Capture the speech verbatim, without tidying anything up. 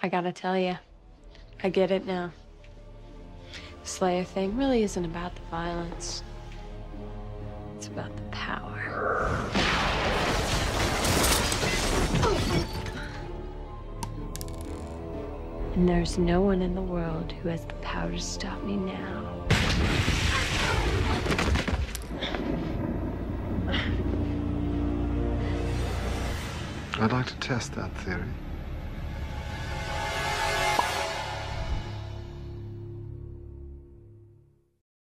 I gotta tell you, I get it now. The Slayer thing really isn't about the violence. It's about the power. And there's no one in the world who has the power to stop me now. I'd like to test that theory.